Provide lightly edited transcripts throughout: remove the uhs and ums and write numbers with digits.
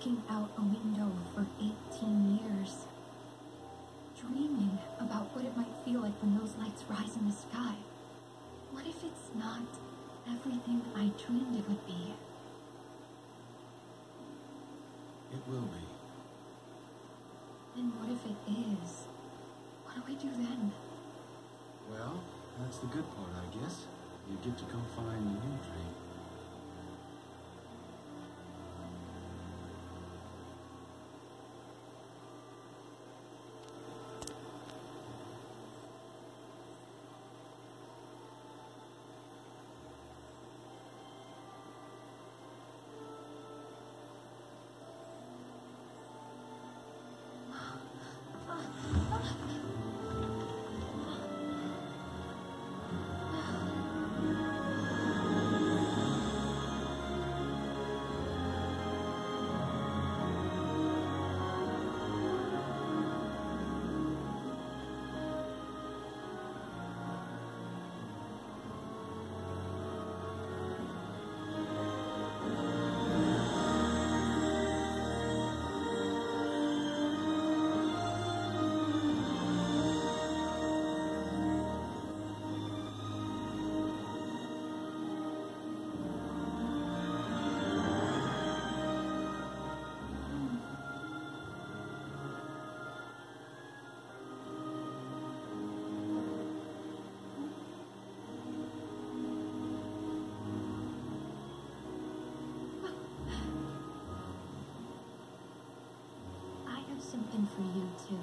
looking out a window for 18 years, dreaming about what it might feel like when those lights rise in the sky. What if it's not everything I dreamed it would be? It will be. Then what if it is? What do we do then? Well, that's the good part, I guess. You get to go find your dream. Something for you, too.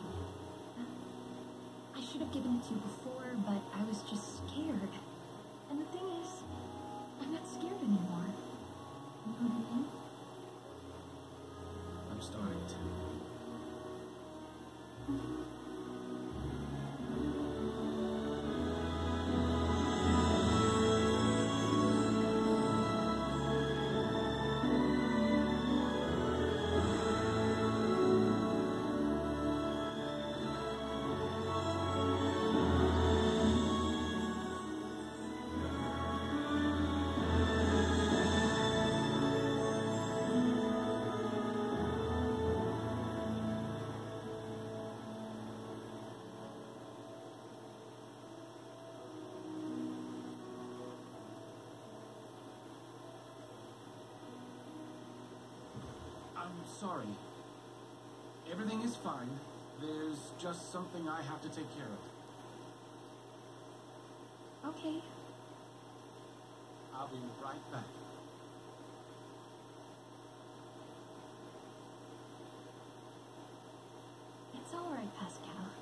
I should have given it to you before, but I was just scared. And the thing is, I'm not scared anymore. You know what I mean? I'm starting to. I'm sorry. Everything is fine. There's just something I have to take care of. Okay. I'll be right back. It's all right, Pascal.